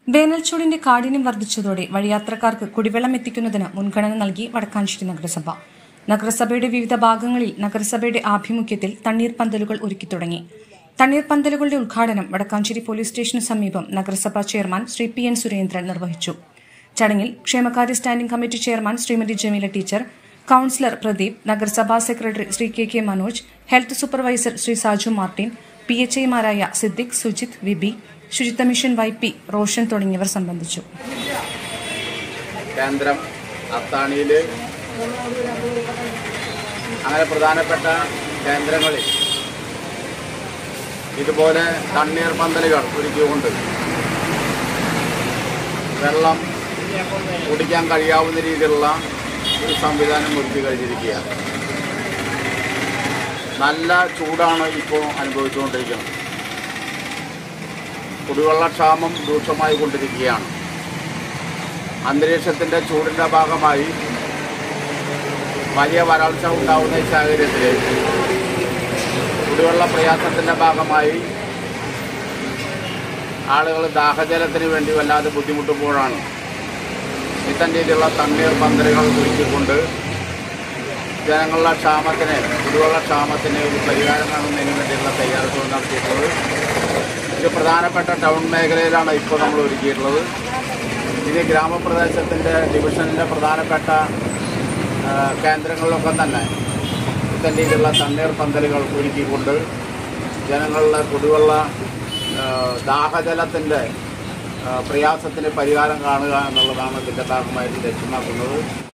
വേനൽച്ചൂടിന്റെ കാഠിന്യം വർദ്ധിച്ചതോടെ വഴിയാത്രക്കാർക്ക് കുടിവെള്ളം എത്തിക്കുന്നതിന് മുൻഗണന നൽകി വടക്കാഞ്ചേരി നഗരസഭ. നഗരസഭയുടെ വിവിധ ഭാഗങ്ങളിൽ നഗരസഭയുടെ ആഭിമുഖ്യത്തിൽ തണ്ണീർപന്തലുകൾ ഒരുക്കി തുടങ്ങി. തണ്ണീർപന്തലുകളുടെ ഉദ്ഘാടനം വടക്കാഞ്ചേരി പോലീസ് സ്റ്റേഷന് സമീപം നഗരസഭാ chairman Shri P N Surendran നിർവഹിച്ചു. ചടങ്ങിൽ ക്ഷേമകാര്യ standing committee chairman Shrimati Jameela teacher, councillor Pradeep, നഗരസഭാ secretary Shri K Manoj, health supervisor Shri Saju Martin, PHIമാരായ സിദ്ദിഖ്, സുജിത്, വിബി, ശുചിത്വ മിഷൻ YP റോഷൻ തുടങ്ങിയവർ സംബന്ധിച്ചു. കേന്ദ്രം അത്താണിയിൽ അങ്ങനെ പ്രധാനപ്പെട്ട കേന്ദ്രങ്ങളിൽ ഇതുപോലെ തണ്ണീർപന്തലുകൾ ഒരുക്കിക്കൊണ്ട് വെള്ളം കുടിക്കാൻ കഴിയാവുന്ന രീതിയിലുള്ള ഒരു സംവിധാനം ഒരുക്കി കഴിഞ്ഞിരിക്കുകയാണ്. നല്ല ചൂടാണ് ഇപ്പോൾ അനുഭവിച്ചുകൊണ്ടിരിക്കുന്നത്. കുടിവെള്ളക്ഷാമം രൂക്ഷമായി കൊണ്ടിരിക്കുകയാണ്. അന്തരീക്ഷത്തിൻ്റെ ചൂടിൻ്റെ ഭാഗമായി വലിയ വരൾച്ച ഉണ്ടാകുന്ന ഈ സാഹചര്യത്തിൽ കുടിവെള്ള പ്രയാസത്തിൻ്റെ ഭാഗമായി ആളുകൾ ദാഹജലത്തിന് വേണ്ടി വല്ലാതെ ബുദ്ധിമുട്ടുമ്പോഴാണ് ഇത്തരം രീതിയിലുള്ള തണ്ണീർപന്തലുകൾ ഒരുക്കിക്കൊണ്ട് ജനങ്ങളുടെ ക്ഷാമത്തിന്, കുടിവെള്ളക്ഷാമത്തിന് ഒരു പരിഹാരം കാണുന്നതിന് വേണ്ടിയുള്ള തയ്യാറെടുപ്പുകൾ നടത്തിയിട്ടുള്ളത്. ഇത് പ്രധാനപ്പെട്ട ടൗൺ മേഖലയിലാണ് ഇപ്പോൾ നമ്മൾ ഒരുക്കിയിട്ടുള്ളത്. ഇനി ഗ്രാമപ്രദേശത്തിൻ്റെ ഡിവിഷനിലെ പ്രധാനപ്പെട്ട കേന്ദ്രങ്ങളിലൊക്കെ തന്നെ ഇത്തരം രീതിയിലുള്ള തണ്ണീർപന്തലുകൾ ഒരുക്കിക്കൊണ്ട് ജനങ്ങളുടെ കുടിവെള്ള ദാഹജലത്തിൻ്റെ പ്രയാസത്തിന് പരിഹാരം കാണുക എന്നുള്ളതാണ് ഇതിൻ്റെ ഭാഗമായിട്ട് ലക്ഷ്യമാക്കുന്നത്.